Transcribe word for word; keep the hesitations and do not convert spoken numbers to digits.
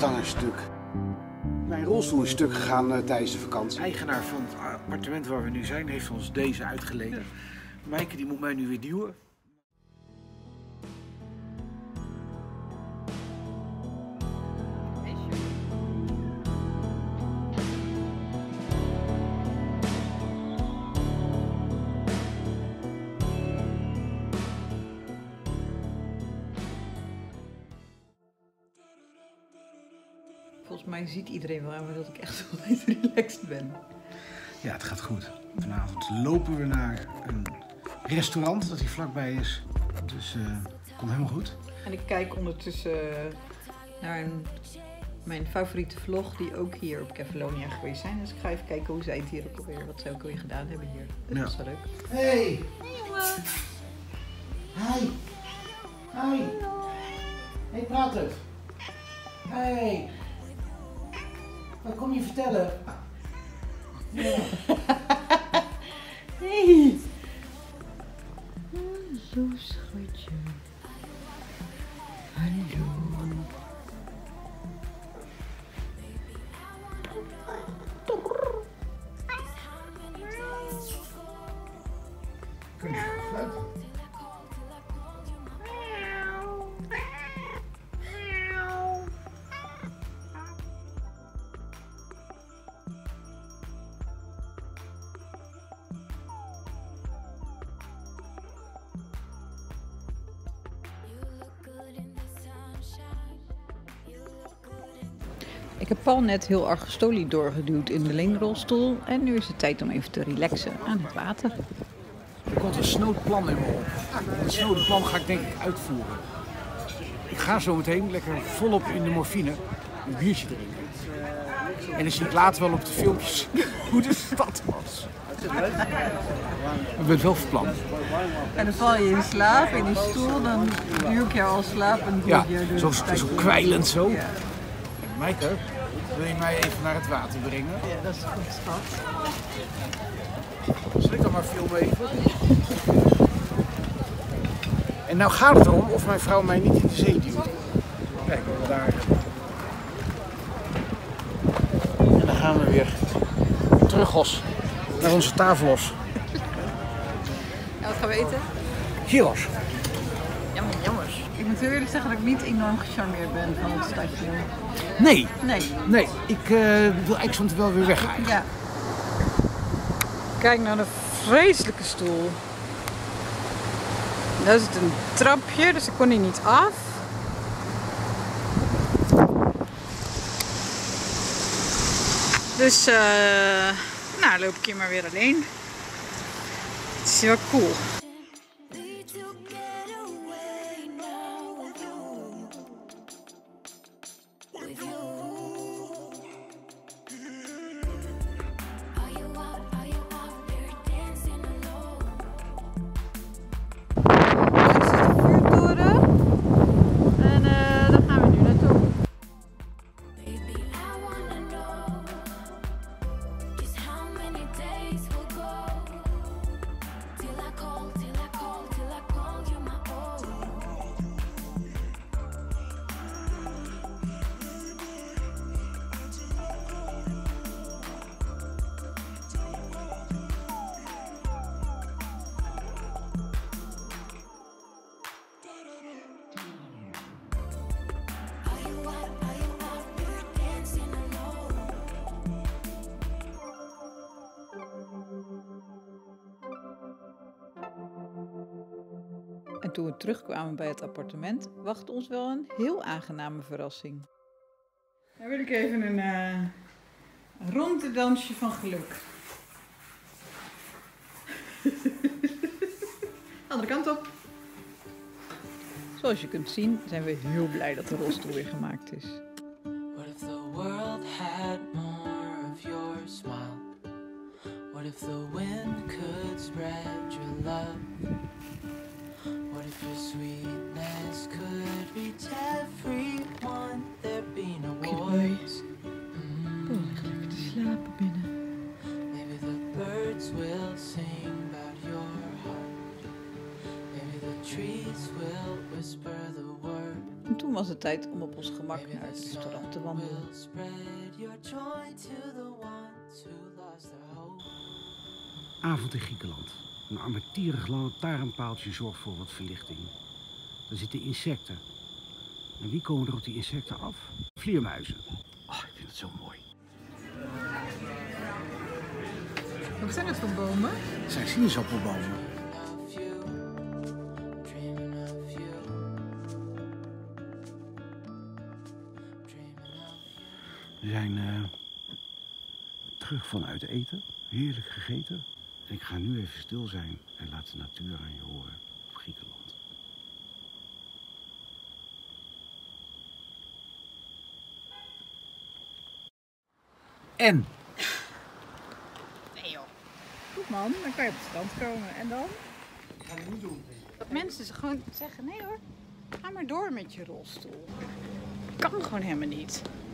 stang is stuk. Mijn rolstoel is stuk gegaan uh, tijdens de vakantie. De eigenaar van het appartement waar we nu zijn heeft ons deze uitgelenen. Maaike die moet mij nu weer duwen. Volgens mij ziet iedereen wel aan me dat ik echt wel eens relaxed ben. Ja, het gaat goed. Vanavond lopen we naar een restaurant dat hier vlakbij is. Dus het uh, komt helemaal goed. En ik kijk ondertussen naar een, mijn favoriete vlog die ook hier op Kefalonia geweest zijn. Dus ik ga even kijken hoe zij het hier ook alweer, wat zij ook alweer gedaan hebben hier. Dat ja. is wel leuk. Hey! Hey jongen! Hi! Hi! Hey, praat het! Hey! Wat kom je vertellen? Ja. Hey! Hallo schatje. Hallo. Kun je fluiten? Ik heb Paul net heel argostolisch doorgeduwd in de leenrolstoel en nu is het tijd om even te relaxen aan het water. Er komt een snode plan in me op. Dat snode plan ga ik denk ik uitvoeren. Ik ga zo meteen lekker volop in de morfine een biertje drinken. En dan zie ik later wel op de filmpjes hoe de stad was. Ik ben wel van plan. En dan val je in slaap in die stoel, dan duw ik jou al slaap en Ja, je zo, zo kwijlend zo. Ja. Maaike, wil je mij even naar het water brengen? Ja, dat is goed, schat. Zal ik dan maar filmen even? En nou gaat het erom of mijn vrouw mij niet in de zee duwt. Kijk, we daar. En dan gaan we weer terug, Os, naar onze tafelos. Ja, wat gaan we eten? Gyros. Jammer, jammer. Ik moet heel eerlijk zeggen dat ik niet enorm gecharmeerd ben van het stadje. Nee, Nee. nee, ik uh, wil eigenlijk wel weer weg eigenlijk. Ja. Kijk naar de vreselijke stoel. Daar zit een trapje, dus ik kon hier niet af. Dus, uh, nou loop ik hier maar weer alleen. Het is wel cool. En toen we terugkwamen bij het appartement, wachtte ons wel een heel aangename verrassing. Dan wil ik even een uh, rondedansje van geluk. Andere kant op. Zoals je kunt zien zijn we heel blij dat de rolstoel weer gemaakt is. What if the world had more of your smile? What if the wind could spread your love? What if your sweetness could reach everyone? There'd be no wars. Mm. Oh, ik ga lekker te slapen binnen. Maybe the birds will sing about your heart. Maybe the trees will whisper the word. En toen was het tijd om op ons gemak naar het restaurant te wandelen. Avond in Griekenland. Een armetierig lantaarnpaaltje zorgt voor wat verlichting. Er zitten insecten. En wie komen er op die insecten af? Vleermuizen. Oh, ik vind het zo mooi. Wat zijn het voor bomen? Het zijn sinaasappelbomen. We zijn uh, terug vanuit eten. Heerlijk gegeten. En ik ga nu even stil zijn en laat de natuur aan je horen op Griekenland. En? Nee joh. Goed man, dan kan je op het strand komen. En dan? Ik ga het niet doen. Dat mensen gewoon zeggen, nee hoor, ga maar door met je rolstoel. Kan gewoon helemaal niet.